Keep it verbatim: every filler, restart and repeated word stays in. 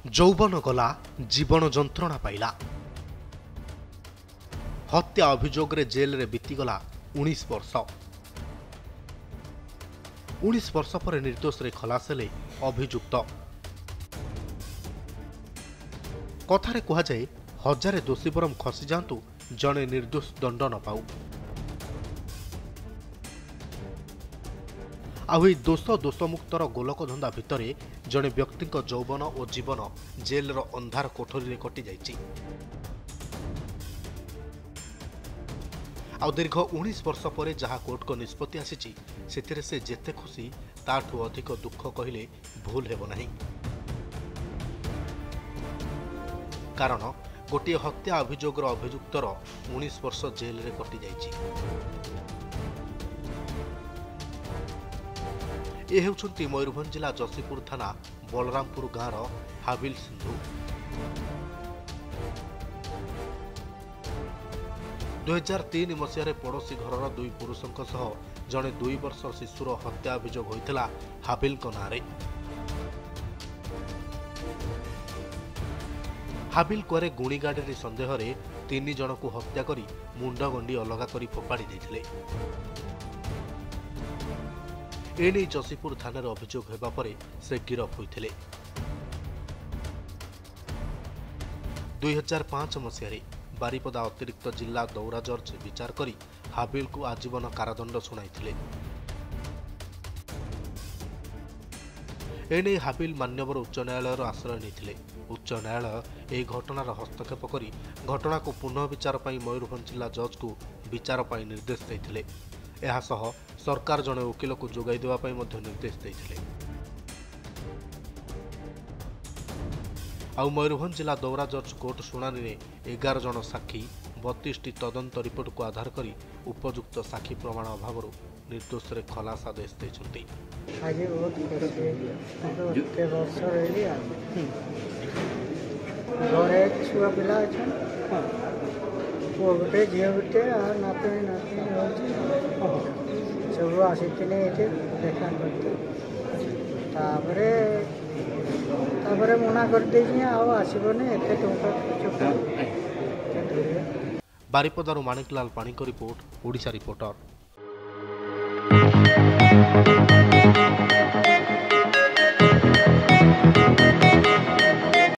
ଯୌବନ ଗଲା ଜୀବନ ଯନ୍ତ୍ରଣା ପାଇଲା। ହତ୍ୟା ଅଭିଯୋଗରେ ଜେଲରେ ବିତିଗଲା ଉଣେଇଶ ବର୍ଷ। ଉଣେଇଶ ବର୍ଷ ପରେ ନିର୍ଦ୍ଦୋଷରେ ଖଲାସ ହେଲେ ଅଭିଯୁକ୍ତ। କଥାରେ କୁହାଯାଏ, ହଜାରେ ଦୋଷୀ ବରଂ ଖସିଯାଆନ୍ତୁ, ଜଣେ ନିର୍ଦ୍ଦୋଷ ଦଣ୍ଡ ନ ପାଉ। ଆଉ ଏହି ଦୋଷ ଦୋଷମୁକ୍ତର ଗୋଲକଧନ୍ଦା ଭିତରେ ଜଣେ ବ୍ୟକ୍ତିଙ୍କ ଯୌବନ ଓ ଜୀବନ ଜେଲର ଅନ୍ଧାର କୋଠରୀରେ କଟିଯାଇଛି। ଆଉ ଦୀର୍ଘ ଉଣେଇଶ ବର୍ଷ ପରେ ଯାହା କୋର୍ଟଙ୍କ ନିଷ୍ପତ୍ତି ଆସିଛି, ସେଥିରେ ସେ ଯେତେ ଖୁସି ତାଠୁ ଅଧିକ ଦୁଃଖ କହିଲେ ଭୁଲ ହେବ ନାହିଁ। କାରଣ ଗୋଟିଏ ହତ୍ୟା ଅଭିଯୋଗର ଅଭିଯୁକ୍ତର ଉଣେଇଶ ବର୍ଷ ଜେଲରେ କଟିଯାଇଛି। ଏ ହେଉଛନ୍ତି ମୟୂରଭଞ୍ଜ ଜିଲ୍ଲା ଯଶୀପୁର ଥାନା ବଳରାମପୁର ଗାଁର ହାବିଲ ସିନ୍ଧୁ। ଦୁଇ ହଜାର ତିନି ମସିହାରେ ପଡ଼ୋଶୀ ଘରର ଦୁଇ ପୁରୁଷଙ୍କ ସହ ଜଣେ ଦୁଇ ବର୍ଷର ଶିଶୁର ହତ୍ୟା ଅଭିଯୋଗ ହୋଇଥିଲା ହାବିଲଙ୍କ ନାଁରେ। ହାବିଲ କୁଆରେ ଗୁଣିଗାଡ଼ିରେ ସନ୍ଦେହରେ ତିନି ଜଣଙ୍କୁ ହତ୍ୟା କରି ମୁଣ୍ଡ ଗଣ୍ଡି ଅଲଗା କରି ଫୋପାଡ଼ି ଦେଇଥିଲେ। ଏନେଇ ଯଶୀପୁର ଥାନାରେ ଅଭିଯୋଗ ହେବା ପରେ ସେ ଗିରଫ ହୋଇଥିଲେ। ଦୁଇ ହଜାର ପାଞ୍ଚ ମସିହାରେ ବାରିପଦା ଅତିରିକ୍ତ ଜିଲ୍ଲା ଦୌରା ଜଜ୍ ବିଚାର କରି ହାବିଲକୁ ଆଜୀବନ କାରାଦଣ୍ଡ ଶୁଣାଇଥିଲେ। ଏନେଇ ହାବିଲ ମାନ୍ୟବର ଉଚ୍ଚ ନ୍ୟାୟାଳୟର ଆଶ୍ରୟ ନେଇଥିଲେ। ଉଚ୍ଚ ନ୍ୟାୟାଳୟ ଏହି ଘଟଣାର ହସ୍ତକ୍ଷେପ କରି ଘଟଣାକୁ ପୁନଃ ବିଚାର ପାଇଁ ମୟୂରଭଞ୍ଜ ଜିଲ୍ଲା ଜଜ୍ଙ୍କୁ ବିଚାର ପାଇଁ ନିର୍ଦ୍ଦେଶ ଦେଇଥିଲେ। ଏହାସହ ସରକାର ଜଣେ ଓକିଲକୁ ଯୋଗାଇ ଦେବା ପାଇଁ ମଧ୍ୟ ନିର୍ଦ୍ଦେଶ ଦେଇଥିଲେ। ଆଉ ମୟୂରଭଞ୍ଜ ଜିଲ୍ଲା ଦୌରା ଜଜ୍ କୋର୍ଟ ଶୁଣାଣିରେ ଏଗାର ଜଣ ସାକ୍ଷୀ ବତିଶଟି ତଦନ୍ତ ରିପୋର୍ଟକୁ ଆଧାର କରି ଉପଯୁକ୍ତ ସାକ୍ଷୀ ପ୍ରମାଣ ଅଭାବରୁ ନିର୍ଦ୍ଦୋଷରେ ଖଲାସ ଆଦେଶ ଦେଇଛନ୍ତି। ଆଜି ବହୁତ ଖୁସି, ଏତେ ବର୍ଷ ରହିଲି। ଘରେ ଛୁଆ ପିଲା ଅଛନ୍ତି, ପୁଅ ଗୋଟେ ଝିଅ ଗୋଟେ ଆଉ ନାତୁଣୀ ନାତୁଣୀ ରହୁଛି। ସବୁ ଆସିଥିଲେ ଏଠି ଦେଖା କରିତେ, ତାପରେ ତାପରେ ମନା କରିଦେଇଛି, ଆଉ ଆସିବନି, ଏତେ ଟଙ୍କା ଖର୍ଚ୍ଚ। ବାରିପଦାରୁ ମାଣିକଲାଲ ପାଣିଙ୍କ ରିପୋର୍ଟ, ଓଡ଼ିଶା ରିପୋର୍ଟର।